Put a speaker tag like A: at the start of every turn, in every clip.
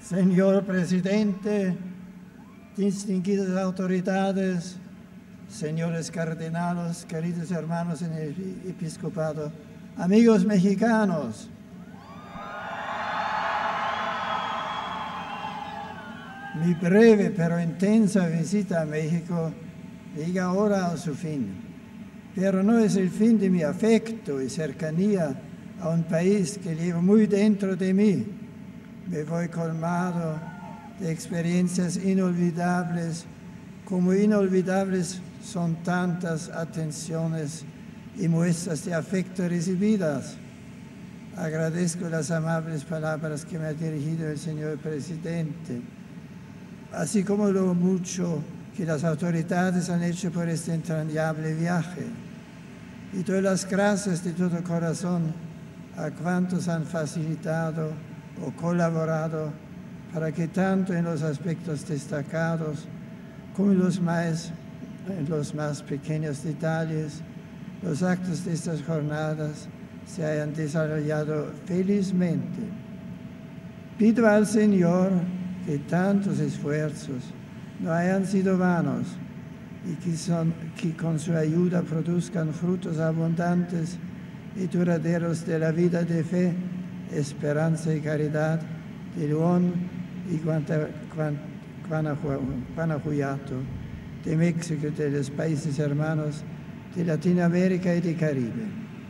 A: Señor presidente, distinguidas autoridades, señores cardenales, queridos hermanos en el episcopado, amigos mexicanos, mi breve pero intensa visita a México llega ahora a su fin, pero no es el fin de mi afecto y cercanía a un país que llevo muy dentro de mí. Me voy colmado de experiencias inolvidables, como inolvidables son tantas atenciones y muestras de afecto recibidas. Agradezco las amables palabras que me ha dirigido el señor presidente, así como lo mucho que las autoridades han hecho por este entrañable viaje. Y doy las gracias de todo corazón a cuantos han facilitado o colaborado para que tanto en los aspectos destacados como en los más pequeños detalles, los actos de estas jornadas se hayan desarrollado felizmente. Pido al Señor que tantos esfuerzos no hayan sido vanos y que con su ayuda produzcan frutos abundantes y duraderos de la vida de fe, esperanza y caridad de León y Guanajuato, de México y de los países hermanos de Latinoamérica y de Caribe.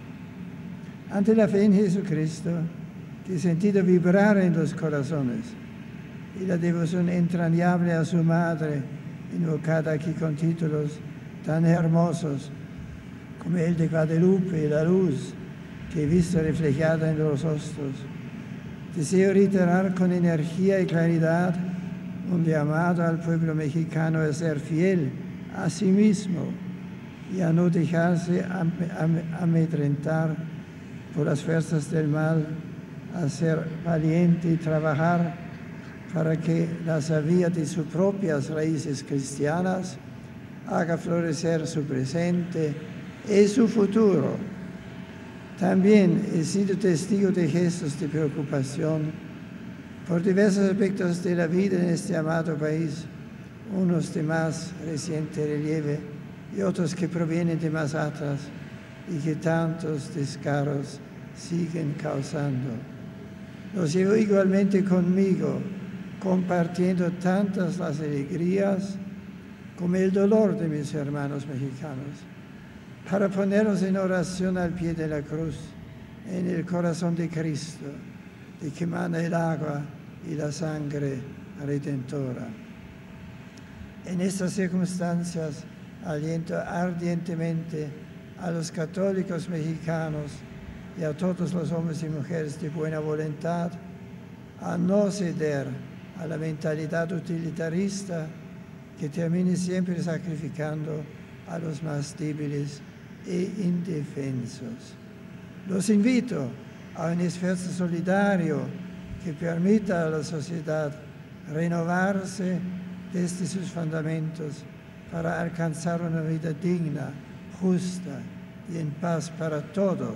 A: Ante la fe en Jesucristo, que he sentido vibrar en los corazones, y la devoción entrañable a su Madre, invocada aquí con títulos tan hermosos como el de Guadalupe y la luz que he visto reflejada en los rostros, deseo reiterar con energía y claridad un llamado al pueblo mexicano a ser fiel a sí mismo y a no dejarse amedrentar por las fuerzas del mal, a ser valiente y trabajar para que la savia de sus propias raíces cristianas haga florecer su presente y su futuro. También he sido testigo de gestos de preocupación por diversos aspectos de la vida en este amado país, unos de más reciente relieve y otros que provienen de más atrás y que tantos descaros siguen causando. Los llevo igualmente conmigo, compartiendo tantas las alegrías como el dolor de mis hermanos mexicanos, para ponernos en oración al pie de la cruz, en el corazón de Cristo, de que emana el agua y la sangre redentora. En estas circunstancias, aliento ardientemente a los católicos mexicanos y a todos los hombres y mujeres de buena voluntad a no ceder a la mentalidad utilitarista que termine siempre sacrificando a los más débiles e indefensos. Los invito a un esfuerzo solidario que permita a la sociedad renovarse desde sus fundamentos para alcanzar una vida digna, justa y en paz para todos.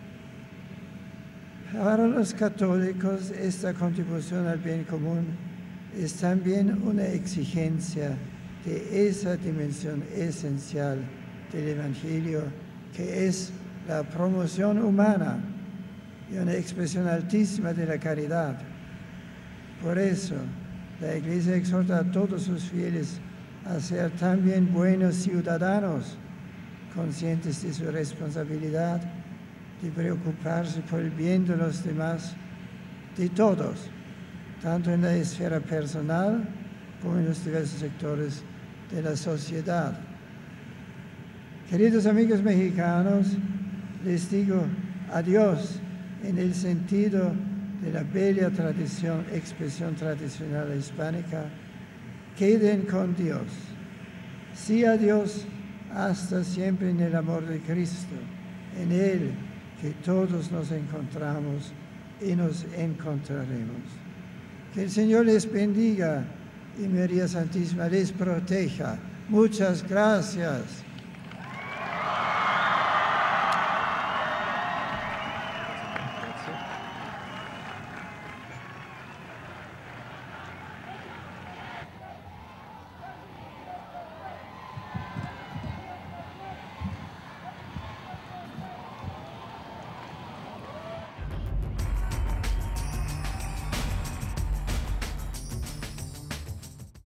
A: Para los católicos, esta contribución al bien común es también una exigencia de esa dimensión esencial del Evangelio, que es la promoción humana y una expresión altísima de la caridad. Por eso, la Iglesia exhorta a todos sus fieles a ser también buenos ciudadanos, conscientes de su responsabilidad de preocuparse por el bien de los demás, de todos, tanto en la esfera personal como en los diversos sectores de la sociedad. Queridos amigos mexicanos, les digo adiós en el sentido de la bella expresión tradicional hispánica: queden con Dios. Sí a Dios, hasta siempre en el amor de Cristo, en Él que todos nos encontramos y nos encontraremos. Que el Señor les bendiga y María Santísima les proteja. Muchas gracias.